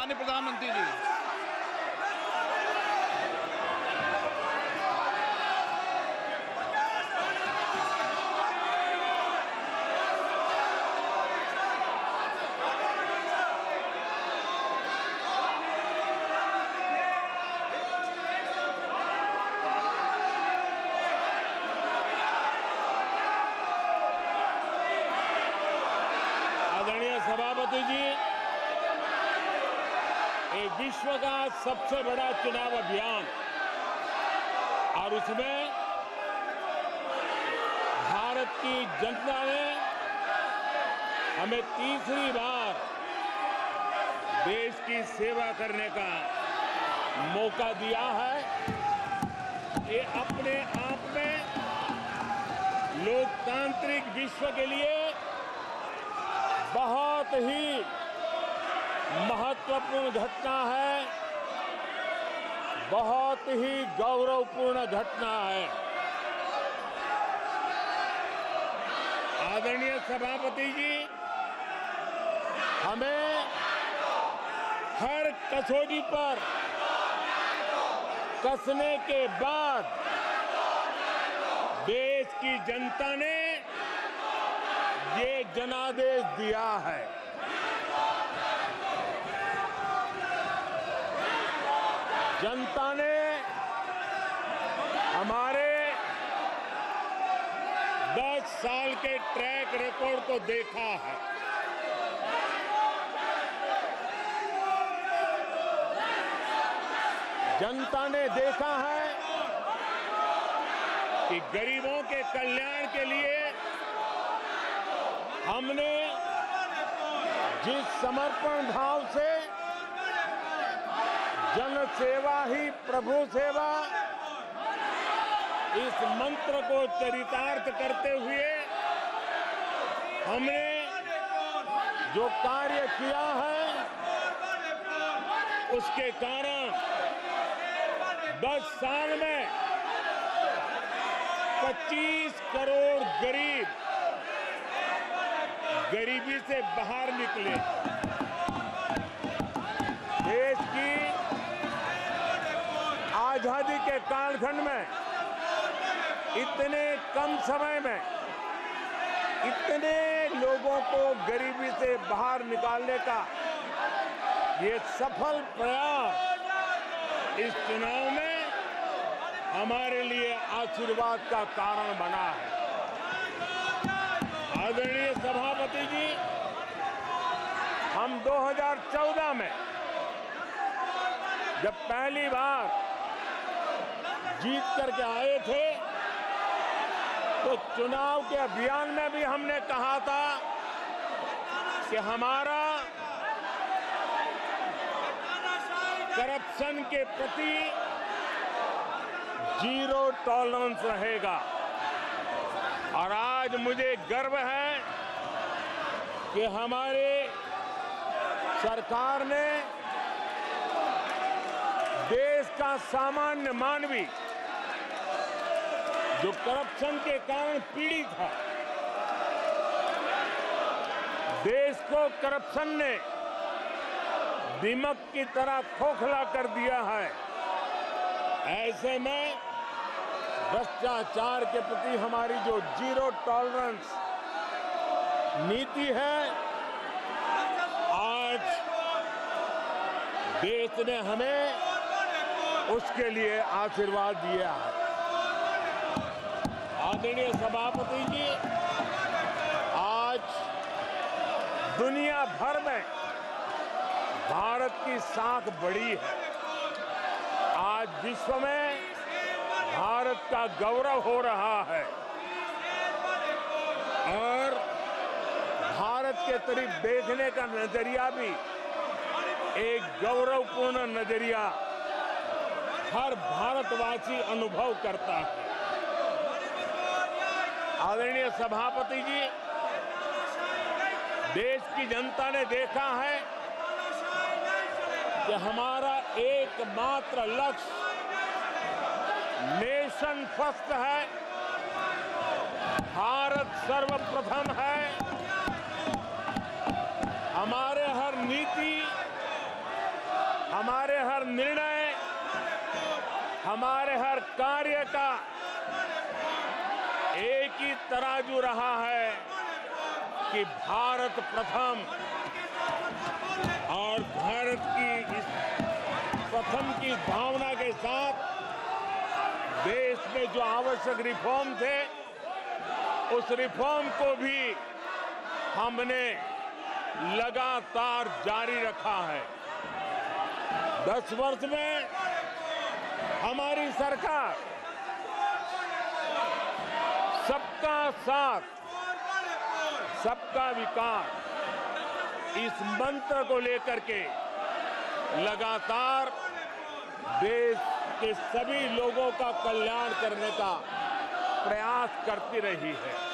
माननीय प्रधानमंत्री जी। आदरणीय सभापति जी, एक विश्व का सबसे बड़ा चुनाव अभियान और उसमें भारत की जनता ने हमें तीसरी बार देश की सेवा करने का मौका दिया है। ये अपने आप में लोकतांत्रिक विश्व के लिए बहुत ही महत्वपूर्ण घटना है, बहुत ही गौरवपूर्ण घटना है। आदरणीय सभापति जी, हमें हर कसौटी पर कसने के बाद देश की जनता ने ये जनादेश दिया है। जनता ने हमारे 10 साल के ट्रैक रिकॉर्ड को देखा है। जनता ने देखा है कि गरीबों के कल्याण के लिए हमने जिस समर्पण भाव से जन सेवा ही प्रभु सेवा इस मंत्र को चरितार्थ करते हुए हमने जो कार्य किया है, उसके कारण 10 साल में 25 करोड़ गरीब गरीबी से बाहर निकले। देश की आजादी के कालखंड में इतने कम समय में इतने लोगों को गरीबी से बाहर निकालने का ये सफल प्रयास इस चुनाव में हमारे लिए आशीर्वाद का कारण बना है। आदरणीय सभापति जी, हम 2014 में जब पहली बार जीत करके आए थे तो चुनाव के अभियान में भी हमने कहा था कि हमारा करप्शन के प्रति जीरो टॉलरेंस रहेगा। और आज मुझे गर्व है कि हमारे सरकार ने देश का सामान्य मानवी जो करप्शन के कारण पीड़ित है, देश को करप्शन ने दीमक की तरह खोखला कर दिया है। ऐसे में भ्रष्टाचार के प्रति हमारी जो जीरो टॉलरेंस नीति है, आज देश ने हमें उसके लिए आशीर्वाद दिया है। आदरणीय सभापति जी, आज दुनिया भर में भारत की साख बढ़ी है। आज विश्व में भारत का गौरव हो रहा है और भारत के तरफ देखने का नजरिया भी एक गौरवपूर्ण नजरिया हर भारतवासी अनुभव करता है। आदरणीय सभापति जी, देश की जनता ने देखा है कि हमारा एकमात्र लक्ष्य नेशन फर्स्ट है, भारत सर्वप्रथम है। हमारे हर नीति, निर्णय, हमारे हर कार्य का एक ही तराजू रहा है कि भारत प्रथम, और भारत की इस प्रथम की भावना के साथ देश में जो आवश्यक रिफॉर्म थे, उस रिफॉर्म को भी हमने लगातार जारी रखा है। 10 वर्ष में हमारी सरकार सबका साथ, सबका विकास, इस मंत्र को लेकर के लगातार देश के सभी लोगों का कल्याण करने का प्रयास करती रही है।